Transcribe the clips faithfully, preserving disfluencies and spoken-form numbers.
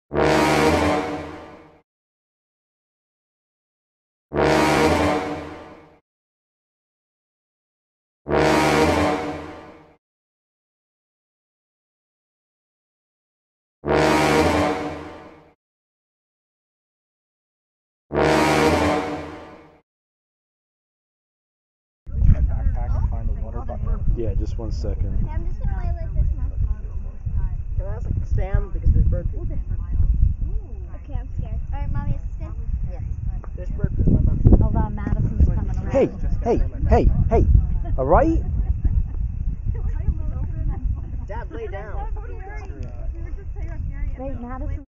Yeah, just one second. Okay, I'm just gonna lay like this now. Can I ask like stand because there's bird poop? Okay, I'm scared. Alright, mommy, assistant? Yes. There's bird poop in my mouth. Hold on, Madison's coming around. Hey, hey, hey, hey. All right? Dad, lay down. Wait, Madison.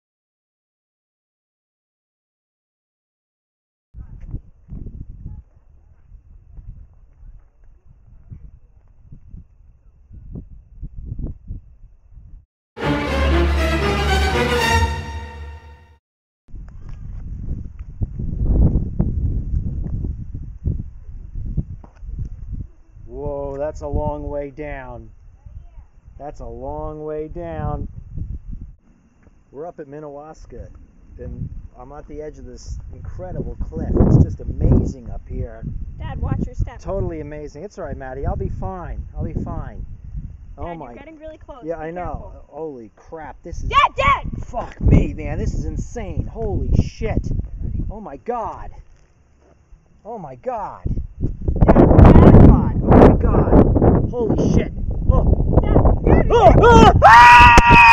Whoa, that's a long way down. That's a long way down. We're up at Minnewaska, and I'm at the edge of this incredible cliff. It's just amazing up here. Dad, watch your step. Totally amazing. It's all right, Maddie. I'll be fine. I'll be fine. Oh Dad, my. you're getting really close. Yeah, Be I know. careful. Holy crap. This is. Dad, Dad! Fuck me, man. This is insane. Holy shit. Oh my god. Oh my god. Dad, Oh Dad, my god. Oh my god. Holy shit. Oh. Dad, Dad, Oh. Oh. Ah!